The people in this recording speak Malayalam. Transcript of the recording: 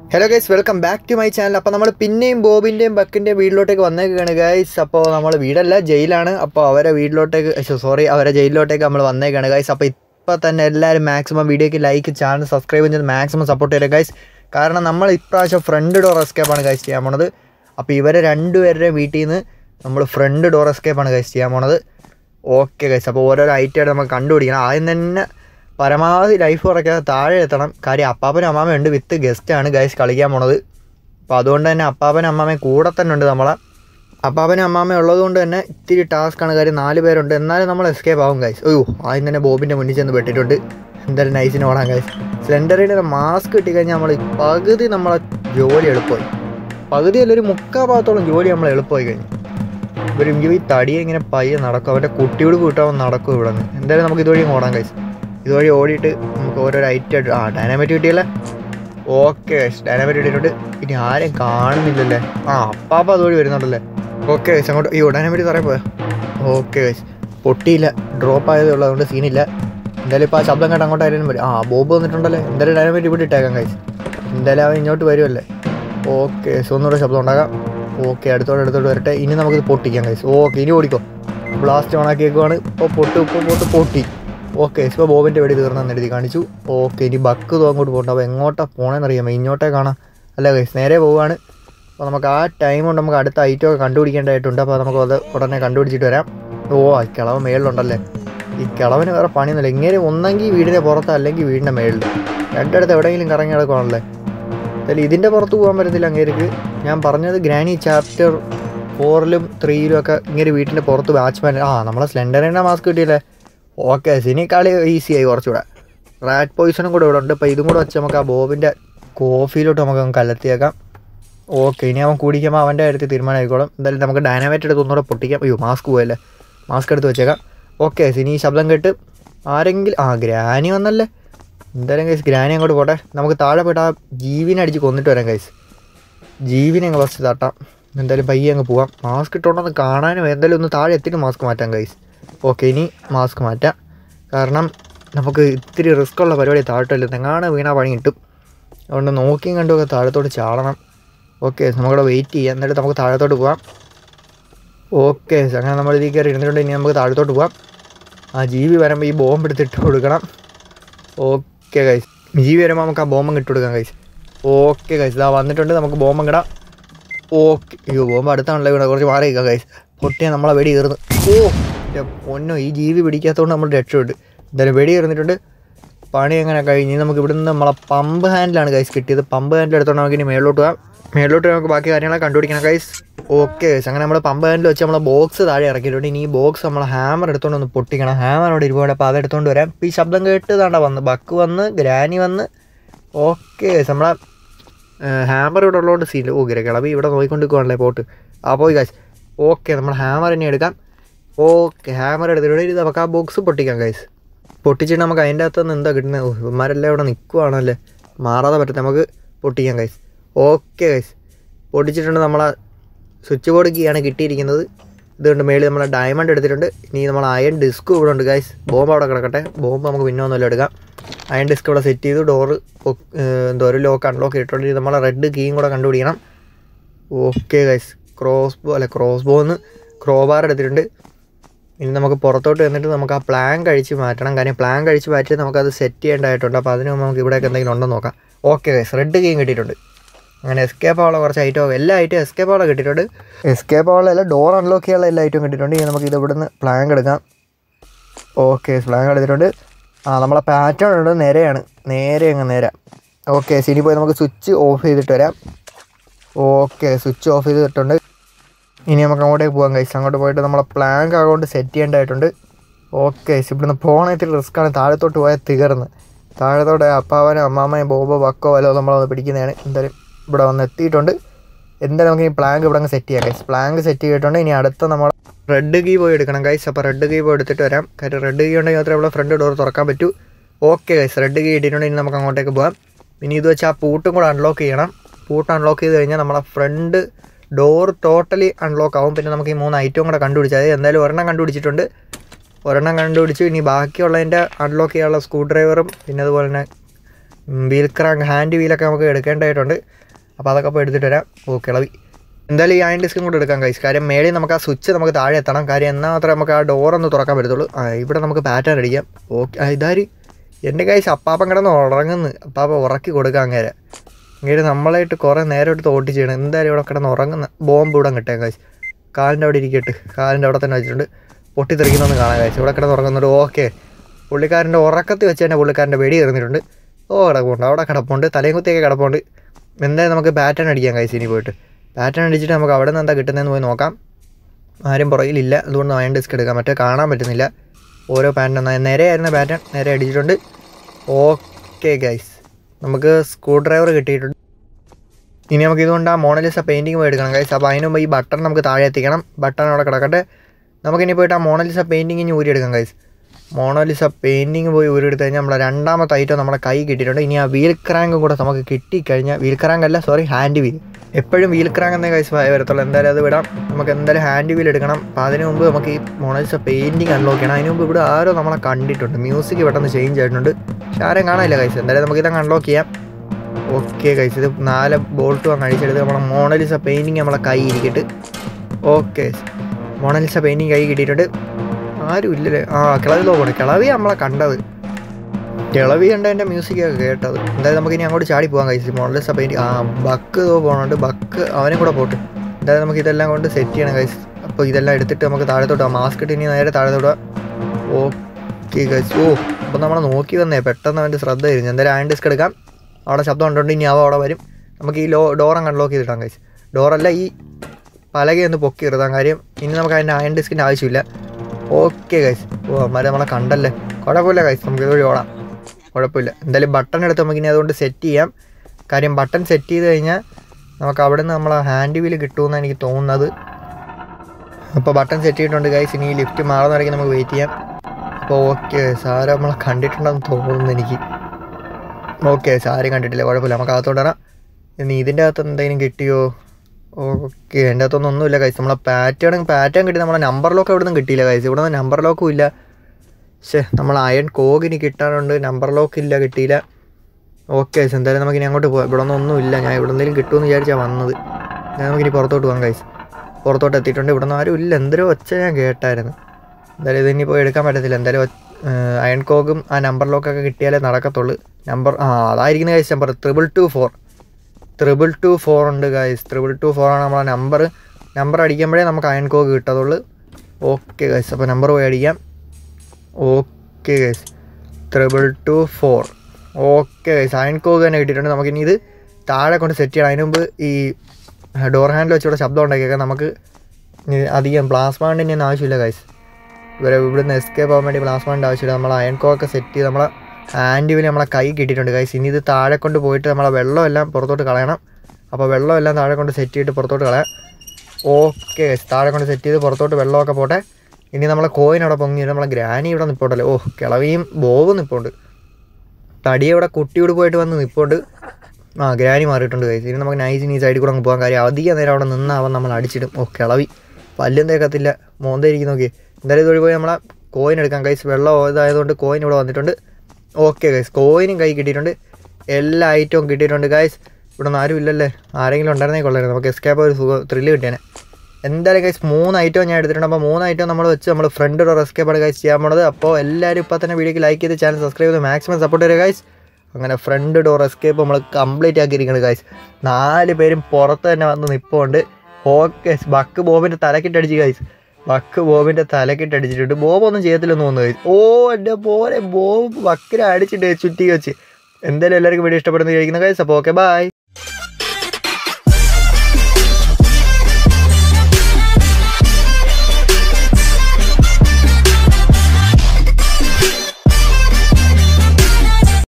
Hello guys, welcome back to my channel. അപ്പോൾ നമ്മൾ പിന്നെയും ബോബിൻ്റെയും ബക്കിൻ്റെയും വീട്ടിലോട്ടേക്ക് വന്നേക്കാണ് ഗൈസ്. അപ്പോൾ നമ്മൾ വീടല്ല, ജയിലാണ്. അപ്പോൾ അവരെ വീട്ടിലോട്ടേക്ക് അവരെ ജയിലിലോട്ടേക്ക് നമ്മൾ വന്നേക്കാണ് ഗൈസ്. അപ്പോൾ ഇപ്പോൾ തന്നെ എല്ലാവരും മാക്സിമം വീഡിയോയ്ക്ക് ലൈക്ക്, ചാനൽ സബ്സ്ക്രൈബ് ചെയ്ത് മാക്സിമം സപ്പോർട്ട് ചെയ്യുക ഗൈസ്. കാരണം നമ്മൾ ഇപ്രാവശ്യം ഫ്രണ്ട് ഡോർ എസ്കേപ്പാണ് ഗൈസ് ചെയ്യാൻ പോണത്. അപ്പോൾ ഇവരെ രണ്ടുപേരുടെയും വീട്ടിൽ നിന്ന് നമ്മൾ ഫ്രണ്ട് ഡോർ എസ്കേപ്പാണ് ഗൈസ് ചെയ്യാൻ പോണത്. ഓക്കെ ഗൈസ്, അപ്പോൾ ഓരോരോ ഐറ്റമായിട്ട് നമുക്ക് കണ്ടുപിടിക്കണം. ആദ്യം തന്നെ പരമാവധി ലൈഫ് കുറയ്ക്കാതെ താഴെ എത്തണം. കാര്യം അപ്പാപ്പനും അമ്മാമയും ഉണ്ട്, വിത്ത് ഗസ്റ്റാണ് ഗൈസ് കളിക്കാൻ പോണത്. അപ്പോൾ അതുകൊണ്ട് തന്നെ അപ്പാപ്പനും അമ്മാമയും കൂടെ തന്നെ ഉണ്ട്. നമ്മളെ അപ്പാപ്പനും അമ്മാമയും ഉള്ളതുകൊണ്ട് തന്നെ ഇത്തിരി ടാസ്ക്കാണ്. കാര്യം 4 പേരുണ്ട്, എന്നാലും നമ്മൾ എസ്കേപ്പ് ആവും ഗൈസ്. ആദ്യം തന്നെ ബോബിൻ്റെ മുന്നിൽ ചെന്ന് പെട്ടിട്ടുണ്ട്. എന്തായാലും നൈസിന് ഓടാൻ ഗൈസ്. സ്ലെൻഡറിൻ്റെ മാസ്ക് കിട്ടിക്കഴിഞ്ഞാൽ നമ്മൾ പകുതി നമ്മളെ ജോലി എളുപ്പമായി. പകുതി അല്ലൊരു 3/4 ഭാഗത്തോളം ജോലി നമ്മൾ എളുപ്പമായി കഴിഞ്ഞു. ഈ തടിയെ ഇങ്ങനെ പയ്യെ നടക്കും. അവൻ്റെ കുട്ടിയോട് കൂട്ടാൻ നടക്കും ഇവിടെ നിന്ന്. എന്തായാലും നമുക്ക് ഇതുവഴി ഓടാൻ ഗൈസ്. ഇതുവഴി ഓടിയിട്ട് നമുക്ക് ഓരോരോ ഐറ്റം ഡൈനാമൈറ്റ് കിട്ടിയല്ലേ. ഓക്കെ ഗൈസ്, ഡൈനാമൈറ്റ് കിട്ടിയിട്ടുണ്ട്. ഇനി ആരെയും കാണുന്നില്ലല്ലേ. അപ്പാപ്പ അതുവഴി വരുന്നുണ്ടല്ലേ. ഓക്കെ ഗൈസ്, അങ്ങോട്ട് ഡൈനാമൈറ്റ് തറയെ പോയാ. ഓക്കെ ഗൈസ്, പൊട്ടിയില്ല, ഡ്രോപ്പ് ആയതേ ഉള്ളൂ, അതുകൊണ്ട് സീനില്ല. എന്തായാലും ഇപ്പോൾ ആ ശബ്ദം കേട്ട് അങ്ങോട്ടായാലും വരും. ബോബ് വന്നിട്ടുണ്ടല്ലേ. എന്തായാലും ഡൈനാമൈറ്റ് ഇവിടെ ഇട്ടേക്കാം ഗൈസ്. എന്തായാലും അവൻ ഇങ്ങോട്ട് വരുമല്ലേ. ഓക്കെ ഗൈസ്, ഒന്നുകൂടെ ശബ്ദം ഉണ്ടാക്കാം. ഓക്കെ, അടുത്തോട്ട് വരട്ടെ. ഇനി നമുക്കിത് പൊട്ടിക്കാം ഗൈസ്. ഓക്കെ, ഇനി ഓടിക്കോ. ബ്ലാസ്റ്റ് ഓണാക്കിയേക്കുവാണ്. ഇപ്പോൾ പൊട്ടി. ഓക്കെ, ഇപ്പോൾ ബോബിൻ്റെ വെടി തീർന്നെന്ന് എഴുതി കാണിച്ചു. ഓക്കെ, ഇനി ബക്ക് അങ്ങോട്ട് പോകണ്ട. അപ്പോൾ എങ്ങോട്ടാണ് പോകണമെന്നറിയാമോ. ഇങ്ങോട്ടേ കാണാം അല്ല ഗൈസ്, നേരെ പോവുകയാണ്. അപ്പോൾ നമുക്ക് ആ ടൈം കൊണ്ട് നമുക്ക് അടുത്ത ഐറ്റമൊക്കെ കണ്ടുപിടിക്കേണ്ടതായിട്ടുണ്ട്. അപ്പോൾ നമുക്ക് അത് ഉടനെ കണ്ടുപിടിച്ചിട്ട് വരാം. ആ കിളവ് മേളിലുണ്ടല്ലേ. ഈ കിളവിന് വേറെ പണിയൊന്നുമില്ല. ഇങ്ങനെ ഒന്നെങ്കിൽ വീടിൻ്റെ പുറത്ത്, അല്ലെങ്കിൽ വീടിൻ്റെ മേളിൽ, രണ്ടിടത്ത് എവിടെയെങ്കിലും കറങ്ങി നടക്കുവാണല്ലേ. എന്തായാലും ഇതിൻ്റെ പുറത്ത് പോകാൻ പറ്റത്തില്ല അങ്ങേർക്ക്. ഞാൻ പറഞ്ഞത് ഗ്രാനി ചാപ്റ്റർ 4-ലും 3-ലും ഒക്കെ ഇങ്ങനെ വീട്ടിൻ്റെ പുറത്ത് വാച്ച്മാൻ. നമ്മളെ സ്ലെൻഡറിൻ്റെ മാസ്ക് കിട്ടിയില്ലേ. ഓക്കെ, സിനിക്കാളി ഈസിയായി കുറച്ചുകൂടെ. റാറ്റ് പോയിസണും കൂടെ ഇവിടെ ഉണ്ട്. അപ്പോൾ ഇതും കൂടെ വെച്ച് നമുക്ക് ആ ബോബിൻ്റെ കോഫിയിലോട്ട് നമുക്ക് കലർത്തിയേക്കാം. ഓക്കെ, ഇനി അവൻ കുടിക്കുമ്പോൾ അവൻ്റെ കാര്യത്തിൽ തീരുമാനമായിക്കോളും. എന്തായാലും നമുക്ക് ഡൈനാമൈറ്റ് എടുത്ത് ഒന്നുകൂടെ പൊട്ടിക്കാം. മാസ്ക് പോയല്ലേ, മാസ്ക് എടുത്ത് വെച്ചേക്കാം. ഓക്കെ, സിനി ശബ്ദം കേട്ട് ആരെങ്കിലും ഗ്രാനി വന്നല്ലേ. എന്തായാലും ഗൈസ്, ഗ്രാനി അങ്ങോട്ട് പോട്ടെ. നമുക്ക് താഴെ പോയിട്ട് ആ ജീവിനെ അടിച്ച് കൊന്നിട്ട് വരാം ഗൈസ്. ജീവിനെ അങ്ങ് ഫസ്റ്റ് തട്ടാം. എന്തായാലും പയ്യെ അങ്ങ് പോവാം. മാസ്ക് ഇട്ടുകൊണ്ടൊന്ന് കാണാനും എന്തായാലും ഒന്ന് താഴെ എത്തിയിട്ട് മാസ്ക് മാറ്റാം ഗൈസ്. ഓക്കെ, ഇനി മാസ്ക് മാറ്റാം. കാരണം നമുക്ക് ഇത്തിരി റിസ്ക് ഉള്ള പരിപാടി താഴോട്ടല്ല. തെങ്ങാണ് വീണാൽ പണി കിട്ടും. അതുകൊണ്ട് നോക്കിയും കണ്ടുമൊക്കെ താഴത്തോട്ട് ചാടണം. ഓക്കെ, നമുക്കിവിടെ വെയിറ്റ് ചെയ്യാം. എന്നിട്ട് നമുക്ക് താഴത്തോട്ട് പോകാം. ഓക്കെ, അങ്ങനെ നമ്മൾ ഇതിൽ കയറി ഇരുന്നിട്ടുണ്ട്. ഇനി നമുക്ക് താഴത്തോട്ട് പോകാം. ജീവി വരുമ്പോൾ ഈ ബോംബ് എടുത്തിട്ട് കൊടുക്കണം. ഓക്കെ ഗൈസ്, ജീവി വരുമ്പോൾ നമുക്ക് ആ ബോംബ് ഇട്ട് കൊടുക്കാം ഗൈസ്. ഓക്കെ ഗൈസ്, ഇതാ വന്നിട്ടുണ്ട്. നമുക്ക് ബോംബ് ഇടാം. ഓക്കെ, ബോംബ് അടുത്താണല്ലോ ഇവിടെ. കുറച്ച് മാറി നിൽക്കാം ഗൈസ്. പൊട്ടിയാൽ നമ്മളെ വെടി കയറുന്നു. പൊന്നോ, ഈ ജീവി പിടിക്കാത്തതുകൊണ്ട് നമ്മൾ രക്ഷപ്പെട്ടു. എന്തായാലും വെടി കയറുന്നിട്ടുണ്ട്. പണി എങ്ങനെ കഴിഞ്ഞ് നമുക്ക് ഇവിടെ നിന്ന് നമ്മളെ പമ്പ് ഹാൻഡിലാണ് ഗൈസ് കിട്ടിയത്. പമ്പ് ഹാൻഡിൽ എടുത്തോണ്ട് നമുക്ക് ഇനി മേളിലോട്ട് പോകാം. മേളിലോട്ട് നമുക്ക് ബാക്കി കാര്യങ്ങളൊക്കെ കണ്ടുപിടിക്കണം ഗൈസ്. ഓക്കെ ഗൈസ്, അങ്ങനെ നമ്മൾ പമ്പ് ഹാൻഡിൽ വെച്ച് നമ്മളെ ബോക്സ് താഴെ ഇറക്കിയിട്ടുണ്ട്. ഇനി ഈ ബോക്സ് നമ്മളെ ഹാമർ എടുത്തുകൊണ്ട് ഒന്ന് പൊട്ടിക്കണം. ഹാമർ അവിടെ ഇരുപാട്. അപ്പോൾ അതെടുത്തുകൊണ്ട് വരാം. ഇപ്പോൾ ഈ ശബ്ദം കേട്ട് താണ്ട വന്ന് ബക്ക് വന്ന് ഗ്രാനി വന്ന്. ഓക്കെ ഗൈസ്, നമ്മളെ ഹാമർ ഇവിടെ ഉള്ളതുകൊണ്ട് സീൽ. കിളവി ഇവിടെ നോക്കിക്കൊണ്ടിരിക്കുവാണല്ലേ പോട്ട്. പോയി ഗൈസ്. ഓക്കെ, നമ്മൾ ഹാമർ തന്നെ എടുക്കാം. ഓക്കെ, ഹാമർ എടുത്തിട്ട് ഇത് നമുക്ക് ആ ബോക്സ് പൊട്ടിക്കാം ഗൈസ്. പൊട്ടിച്ചിട്ട് നമുക്ക് അതിൻ്റെ അകത്തുനിന്ന് എന്താ കിട്ടുന്നത്. ഇവന്മാരെല്ലാം ഇവിടെ നിൽക്കുവാണല്ലേ, മാറാതെ പറ്റത്തെ. നമുക്ക് പൊട്ടിക്കാം ഗൈസ്. Okay guys, പൊട്ടിച്ചിട്ടുണ്ട്. നമ്മളെ സ്വിച്ച് ബോർഡ് കീയാണ് കിട്ടിയിരിക്കുന്നത്. ഇതുകൊണ്ട് മേളിൽ നമ്മളെ ഡയമണ്ട് എടുത്തിട്ടുണ്ട്. ഇനി നമ്മൾ അയൺ ഡിസ്ക് ഇവിടെ ഉണ്ട് ഗൈസ്. ബോംബ് അവിടെ കിടക്കട്ടെ. ബോംബ് നമുക്ക് പിന്നെ ഒന്നുമല്ല എടുക്കാം. അയൺ ഡിസ്ക് ഇവിടെ സെറ്റ് ചെയ്തു. ഡോറ് ഒരു ലോക്ക് അൺലോക്ക് ചെയ്തിട്ടുണ്ട്. നമ്മളെ റെഡ് കീയും കൂടെ കണ്ടുപിടിക്കണം. ഓക്കെ ഗൈസ്, ക്രോസ് ബോന്ന് ക്രോബാർ എടുത്തിട്ടുണ്ട്. ഇനി നമുക്ക് പുറത്തോട്ട് വന്നിട്ട് നമുക്ക് ആ പ്ലാൻ കഴിച്ച് മാറ്റണം. കാര്യം പ്ലാൻ കഴിച്ച് മാറ്റിയിട്ട് നമുക്കത് സെറ്റ് ചെയ്യേണ്ടതായിട്ടുണ്ട്. അപ്പോൾ അതിന് മുമ്പ് നമുക്ക് ഇവിടെയൊക്കെ എന്തെങ്കിലും ഉണ്ടോ നോക്കാം. ഓക്കെ ഗൈസ്, റെഡ് കീയും കിട്ടിയിട്ടുണ്ട്. അങ്ങനെ എസ്കേപ്പ് ആവുള്ള കുറച്ച് ഐറ്റം, എല്ലാ ഐറ്റവും എസ്കേപ്പ് ആവുള്ള കിട്ടിയിട്ടുണ്ട്. എസ്കേപ്പ് ആവുള്ള എല്ലാ ഡോർ അൺലോക്ക് ചെയ്യാനുള്ള എല്ലാ ഐറ്റവും കിട്ടിയിട്ടുണ്ട്. ഇനി നമുക്ക് ഇത് ഇവിടുന്ന് പ്ലാങ്ക് എടുക്കാം. ഓക്കെ, പ്ലാങ്ക് എടുത്തിട്ടുണ്ട്. നമ്മളെ പാറ്റേൺ ഉണ്ട്, നേരെ നേരെ. ഓക്കെ, ഇനി പോയി നമുക്ക് സ്വിച്ച് ഓഫ് ചെയ്തിട്ട് വരാം. ഓക്കെ, സ്വിച്ച് ഓഫ് ചെയ്തിട്ടുണ്ട്. ഇനി നമുക്ക് അങ്ങോട്ടേക്ക് പോകാം ഗൈസ്. അങ്ങോട്ട് പോയിട്ട് നമ്മളെ പ്ലാങ്ക് അങ്ങോട്ട് സെറ്റ് ചെയ്യേണ്ടതായിട്ടുണ്ട്. ഓക്കെ, ഇവിടുന്ന് പോകണ ഇത്തിരി റിസ്ക്കാണ്. താഴത്തോട്ട് പോയാൽ തീർന്ന്. താഴത്തോട്ട് അപ്പാവനും അമ്മാമ്മയും ബോബോ ബക്കോ വല്ലോ നമ്മളൊന്ന് പിടിക്കുന്നതാണ്. എന്തായാലും ഇവിടെ വന്ന് എത്തിയിട്ടുണ്ട്. എന്തായാലും നമുക്ക് ഈ പ്ലാങ്ക് ഇവിടെ അങ്ങ് സെറ്റ് ചെയ്യാം ഗൈസ്. പ്ലാങ്ക് സെറ്റ് ചെയ്തിട്ടുണ്ട്. ഇനി അടുത്ത നമ്മൾ റെഡ് കീ പോയി എടുക്കണം ഗൈസ്. അപ്പോൾ റെഡ് കീ പോയി എടുത്തിട്ട് വരാം. കാര്യം റെഡ് കീ ഉണ്ടെങ്കിൽ മാത്രമേ നമ്മളെ ഫ്രണ്ട് ഡോർ തുറക്കാൻ പറ്റൂ. ഓക്കെ ഗൈസ്, റെഡ് കീ ഇട്ടിട്ടുണ്ട്. ഇനി നമുക്ക് അങ്ങോട്ടേക്ക് പോകാം. ഇനി ഇത് വെച്ച് ആ പൂട്ടും കൂടെ അൺലോക്ക് ചെയ്യണം. പൂട്ട് അൺലോക്ക് ചെയ്ത് കഴിഞ്ഞാൽ നമ്മളെ ഫ്രണ്ട് ഡോർ ടോട്ടലി അൺലോക്ക് ആവും. പിന്നെ നമുക്ക് ഈ 3 ഐറ്റവും കൂടെ കണ്ടുപിടിച്ചാൽ എന്തായാലും ഒരെണ്ണം കണ്ടുപിടിച്ചിട്ടുണ്ട്. ഒരെണ്ണം കണ്ടുപിടിച്ചു. ഇനി ബാക്കിയുള്ളതിൻ്റെ അൺലോക്ക് ചെയ്യാനുള്ള സ്ക്രൂ ഡ്രൈവറും പിന്നെ അതുപോലെ തന്നെ വീൽ ക്രാങ്ക് ഹാൻഡ് വീലൊക്കെ നമുക്ക് എടുക്കേണ്ടതായിട്ടുണ്ട്. അപ്പോൾ അതൊക്കെ അപ്പോൾ എടുത്തിട്ട് വരാം. കിളവി എന്തായാലും ഈ അയൺ ഡിസ്കും കൂടെ എടുക്കാം ഗൈസ്. കാര്യം മേളിൽ നമുക്ക് ആ സ്വിച്ച് നമുക്ക് താഴെ എത്തണം. കാര്യം എന്നാൽ മാത്രമേ നമുക്ക് ആ ഡോറൊന്ന് തുറക്കാൻ പറ്റത്തുള്ളൂ. ഇവിടെ നമുക്ക് പാറ്റേൺ അടിക്കാം. ഇതാര് എൻ്റെ ഗൈസ് അപ്പാപ്പൻ കിടന്ന് ഉറങ്ങുന്നു. അപ്പാപ്പ ഉറക്കി കൊടുക്കാം അങ്ങേരെ. ഇങ്ങനെ നമ്മളായിട്ട് കുറേ നേരം എടുത്ത് ഓട്ടി ചെയ്യണം. എന്തായാലും ഇവിടെ കിടന്ന് ഉറങ്ങുന്ന ബോംബ് ഇവിടെ കിട്ടാം ഗൈസ്. കാലിൻ്റെ അവിടെ ഇരിക്കട്ട്. കാലിൻ്റെ അവിടെ തന്നെ വെച്ചിട്ടുണ്ട്. പൊട്ടിത്തെറിക്കുന്നൊന്ന് കാണാം ഗൈസ്. ഇവിടെ കിടന്ന് ഉറങ്ങുന്നുണ്ട്. പുള്ളിക്കാരൻ്റെ ഉറക്കത്തിൽ വെച്ച് തന്നെ പുള്ളിക്കാരൻ്റെ വെടി എറിഞ്ഞിട്ടുണ്ട്. കിടപ്പുണ്ട്. അവിടെ കിടപ്പുണ്ട്. തലയും കുത്തിയൊക്കെ കിടപ്പുണ്ട്. എന്തായാലും നമുക്ക് പാറ്റേൺ അടിക്കാം ഗൈസ്. ഇനി പോയിട്ട് പാറ്റേൺ അടിച്ചിട്ട് നമുക്ക് അവിടെ നിന്ന് എന്താ കിട്ടുന്നതെന്ന് പോയി നോക്കാം. ആരും പുറകിലില്ല. അതുകൊണ്ട് അയൺ ഡിസ്ക് എടുക്കാം. മറ്റേ കാണാൻ പറ്റുന്നില്ല. ഓരോ പാറ്റേൺ നേരെയായിരുന്ന പാറ്റേൺ നേരെ അടിച്ചിട്ടുണ്ട്. ഗൈസ് നമുക്ക് സ്ക്രൂ ഡ്രൈവർ കിട്ടിയിട്ടുണ്ട്. ഇനി നമുക്ക് ഇതുകൊണ്ട് ആ മോണലിസ പെയിൻറ്റിങ് പോയി എടുക്കണം ഗൈസ്. അപ്പോൾ അതിന് മുമ്പ് ഈ ബട്ടൺ നമുക്ക് താഴെ എത്തിക്കണം. ബട്ടൺ അവിടെ കിടക്കട്ടെ. നമുക്കിനി പോയിട്ട് ആ മോണലിസ പെയിൻറ്റിങ് ഇനി ഊരിയെടുക്കാം ഗൈസ്. മോണലിസ പെയിൻറ്റിങ് പോയി ഊരിയെടുത്ത് കഴിഞ്ഞാൽ നമ്മളെ രണ്ടാമത്തെ ഐറ്റം നമ്മുടെ കൈ കിട്ടിയിട്ടുണ്ട്. ഇനി ആ വീൽ ക്രാങ്കും കൂടെ നമുക്ക് കിട്ടിക്കഴിഞ്ഞാൽ ഹാൻഡ് വീൽ. എപ്പോഴും വീൽ ക്രാങ്ക് എന്നേ ഗൈസ് വരത്തുള്ളൂ. എന്തായാലും അത് വിടാം. നമുക്ക് എന്തായാലും ഹാൻഡ് വീൽ എടുക്കണം. അപ്പോൾ അതിന് മുമ്പ് നമുക്ക് ഈ മോണലിസ പെയിൻറ്റിങ് അൺലോക്ക് ചെയ്യണം. അതിന് മുമ്പ് ഇവിടെ ആരോ നമ്മളെ കണ്ടിട്ടുണ്ട്. മ്യൂസിക് പെട്ടെന്ന് ചേഞ്ച് ആയിട്ടുണ്ട്. പക്ഷേ ആരും കാണാനില്ല ഗൈസ്. എന്തായാലും നമുക്കിതങ്ങ് അൺലോക്ക് ചെയ്യാം. ഗൈസ് ഇത് 4 ബോൾട്ട് അങ്ങ് അഴിച്ചെടുത്ത് നമ്മളെ മോണലിസ പെയിൻറ്റിങ് നമ്മളെ കൈ ഇരിക്കട്ട്. മോണലിസ പെയിൻറ്റിങ് കൈ കിട്ടിയിട്ടുണ്ട്. ആരും ഇല്ലല്ലേ? കിളവി നോക്കണം. കിളവി നമ്മളെ കണ്ടത്. കിളവി കണ്ട എൻ്റെ മ്യൂസിക്കൊക്കെ കേട്ടത്. എന്തായാലും നമുക്ക് ഇനി അങ്ങോട്ട് ചാടി പോകാം കൈസ്. മോണലിസ പെയിൻറ്റിങ് ബക്ക് പോകുന്നുണ്ട്. ബക്ക് അവനും കൂടെ പോട്ട്. എന്തായാലും നമുക്ക് ഇതെല്ലാം കൊണ്ട് സെറ്റ് ചെയ്യണം കൈസ്. അപ്പോൾ ഇതെല്ലാം എടുത്തിട്ട് നമുക്ക് താഴത്തോട്ട് മാസ്ക് ഇട്ട് ഇനി നേരെ താഴത്തോട്ട്. ഗൈസ് അപ്പോൾ നമ്മളെ നോക്കി വന്നേ. പെട്ടെന്ന് അവൻ്റെ ശ്രദ്ധ വരുന്നു. എന്തായാലും അയൺ ഡിസ്ക് എടുക്കാം. അവിടെ ശബ്ദം ഉണ്ടോണ്ട് ഇനി അവിടെ വരും. നമുക്ക് ഈ ഡോറങ്ങ് അൺലോക്ക് ചെയ്തിട്ടാം കൈസ്. ഡോറല്ല ഈ പലകയൊന്ന് പൊക്കി ഇറുതാം. കാര്യം ഇനി നമുക്ക് അതിൻ്റെ അയൺ ഡിസ്കിൻ്റെ ആവശ്യമില്ല. ഗൈസ് അമ്മമാരെ നമ്മളെ കണ്ടല്ലേ. കുഴപ്പമില്ല കൈസ്. നമുക്ക് ഇതുവഴി ഓടാം. കുഴപ്പമില്ല. എന്തായാലും ബട്ടൺ എടുത്ത് നമുക്കിനി അതുകൊണ്ട് സെറ്റ് ചെയ്യാം. കാര്യം ബട്ടൺ സെറ്റ് ചെയ്ത് കഴിഞ്ഞാൽ നമുക്ക് അവിടെ നിന്ന് നമ്മളെ ഹാൻഡ് വീൽ കിട്ടുമെന്നാണ് എനിക്ക് തോന്നുന്നത്. അപ്പോൾ ബട്ടൺ സെറ്റ് ചെയ്തിട്ടുണ്ട് ഗൈസ്. ഇനി ലിഫ്റ്റ് മാറുന്നവരേക്ക് നമുക്ക് വെയിറ്റ് ചെയ്യാം. അപ്പോൾ സാറ് നമ്മളെ കണ്ടിട്ടുണ്ടെന്ന് തോന്നുന്നു എനിക്ക്. സാരി കണ്ടിട്ടില്ല. കുഴപ്പമില്ല. നമുക്ക് അകത്തോട്ട് വരാം. ഇനി ഇതിൻ്റെ അകത്ത് എന്തെങ്കിലും കിട്ടിയോ? എൻ്റെ അകത്തൊന്നും ഒന്നുമില്ല കൈസ്. നമ്മളെ പാറ്റേൺ കിട്ടി. നമ്മളെ നമ്പർ ലോക്ക് എവിടെ നിന്നും കിട്ടിയില്ല കൈസ്. ഇവിടെ നിന്ന് നമ്പർ ലോക്കും ഇല്ല. നമ്മൾ അയൺ കോഗിന് കിട്ടാനുണ്ട്. നമ്പർ ലോക്ക് ഇല്ല, കിട്ടിയില്ല. എന്തായാലും നമുക്കിനി അങ്ങോട്ട് പോകാം. ഇവിടെ ഒന്നുമില്ല. ഞാൻ ഇവിടെ എന്തെങ്കിലും കിട്ടുമെന്ന് വിചാരിച്ചാൽ വന്നത്. നമുക്കിനി പുറത്തോട്ട് പോകാം കൈസ്. പുറത്തോട്ട് എത്തിയിട്ടുണ്ട്. ഇവിടെ നിന്ന് ആരും ഇല്ല. എന്തൊരു ഒച്ച ഞാൻ കേട്ടായിരുന്നു. എന്തായാലും ഇതിനി പോയി എടുക്കാൻ പറ്റത്തില്ല. എന്തായാലും അയൺ കോഗും ആ നമ്പർ ലോക്കൊക്കെ കിട്ടിയാലേ നടക്കത്തുള്ളൂ. അതായിരിക്കുന്ന കൈസ് നമ്പർ 224 ഉണ്ട് ഗൈസ്. 224 ആണ് നമ്മളെ നമ്പർ അടിക്കുമ്പോഴേ നമുക്ക് അയൺ കോഗ് കിട്ടത്തുള്ളൂ. ഗൈസ് അപ്പോൾ നമ്പർ പോയി അടിക്കാം. ഗൈസ് 224. ഗൈസ് അയൺ കോഗ് തന്നെ കിട്ടിയിട്ടുണ്ട്. നമുക്കിനി ഇത് താഴെ കൊണ്ട് സെറ്റ് ചെയ്യണം. അതിന് മുമ്പ് ഈ ഡോർ ഹാൻഡിൽ വെച്ചുകൂടെ ശബ്ദം ഉണ്ടാക്കിയേക്കാം. നമുക്ക് അധികം പ്ലാസ്മാണ്ടിൻ്റെ ഒന്നും ആവശ്യമില്ല ഗൈസ്. ഇവിടുന്ന് എസ്കേപ്പ് ആവാൻ വേണ്ടി പ്ലാസ്മാണ്ടിൻ്റെ ആവശ്യമില്ല. നമ്മൾ അയൺ കോഗൊക്കെ സെറ്റ് ചെയ്ത് നമ്മളെ ഹാൻഡ് വീൽ നമ്മളെ കൈ കിട്ടിയിട്ടുണ്ട് ഗൈസ്. ഇനി ഇത് താഴെ കൊണ്ട് പോയിട്ട് നമ്മളെ വെള്ളമെല്ലാം പുറത്തോട്ട് കളയണം. അപ്പോൾ വെള്ളമെല്ലാം താഴെ കൊണ്ട് സെറ്റ് ചെയ്തിട്ട് പുറത്തോട്ട് കളയാം. ഗൈസ് താഴെ കൊണ്ട് സെറ്റ് ചെയ്ത് പുറത്തോട്ട് വെള്ളമൊക്കെ പോട്ടെ. ഇനി നമ്മളെ കോയിൻ അവിടെ പൊങ്ങി. നമ്മളെ ഗ്രാനി ഇവിടെ നിൽപ്പുണ്ടല്ലോ. കിളവിയും ബോബും നിൽപ്പുണ്ട്. തടിയെ ഇവിടെ കുട്ടിയോട് പോയിട്ട് വന്ന് നിൽപ്പുണ്ട്. ഗ്രാനി മാറിയിട്ടുണ്ട് ഗൈസ്. ഇനി നമുക്ക് നൈസിന് ഈ സൈഡിൽ കൂടെ അങ്ങ് പോകാൻ. കാര്യം അധികം നേരം അവിടെ നിന്നാവാൻ നമ്മൾ അടിച്ചിടും. കിളവി പല്ലും തേക്കത്തില്ല. മോന്തയിരിക്കും നോക്കി. എന്തായാലും ഇതുവഴി പോയി നമ്മളെ കോയിൻ എടുക്കാം ഗൈസ്. വെള്ളം ഇതായതുകൊണ്ട് കോയിൻ ഇവിടെ വന്നിട്ടുണ്ട്. ഗൈസ് കോയിനും കൈ കിട്ടിയിട്ടുണ്ട്. എല്ലാ ഐറ്റവും കിട്ടിയിട്ടുണ്ട് ഗൈസ്. ഇവിടെ നിന്ന് ആരും ഇല്ലല്ലേ. ആരെങ്കിലും ഉണ്ടായിരുന്നേ കൊള്ളായിരുന്നു. നമുക്ക് എസ്കേപ്പ് ഒരു ത്രില്ല് കിട്ടിയേനെ. എന്തായാലും ഗൈസ് 3 ഐറ്റം ഞാൻ എടുത്തിട്ടുണ്ട്. അപ്പോൾ 3 ഐറ്റം നമ്മൾ വെച്ച് നമ്മൾ ഫ്രണ്ട് ഡോർ എസ്കേപ്പാണ് ഗൈസ് ചെയ്യാൻ പോണത്. അപ്പോൾ എല്ലാവരും ഇപ്പോൾ തന്നെ വീഡിയോക്ക് ലൈക്ക് ചെയ്ത് ചാനൽ സബ്സ്ക്രൈബ് ചെയ്ത് മാക്സിമം സപ്പോർട്ട് ചെയ്യുക ഗൈസ്. അങ്ങനെ ഫ്രണ്ട് ഡോർ എസ്കേപ്പ് നമ്മൾ കംപ്ലീറ്റ് ആക്കിയിരിക്കുന്നത് ഗൈസ്. 4 പേരും പുറത്ത് തന്നെ വന്ന് നിൽപ്പുണ്ട്. ബക്ക് ബോബിൻ്റെ തലക്കിട്ടടിച്ച് ഗൈസ്. ബോബിൻ്റെ തലക്കിട്ടടിച്ചിട്ടുണ്ട്. ബോബ് ഒന്നും ചെയ്യത്തില്ലെന്ന് തോന്നുന്നു ഗൈസ്. എൻ്റെ പോലെ ബോബ് ബക്കിനെ അടിച്ചിട്ട് ചുറ്റി വെച്ച്. എന്തായാലും എല്ലാവർക്കും വീഡിയോ ഇഷ്ടപ്പെടുന്ന കഴിക്കുന്ന ഗൈസ്. അപ്പോൾ ബൈ.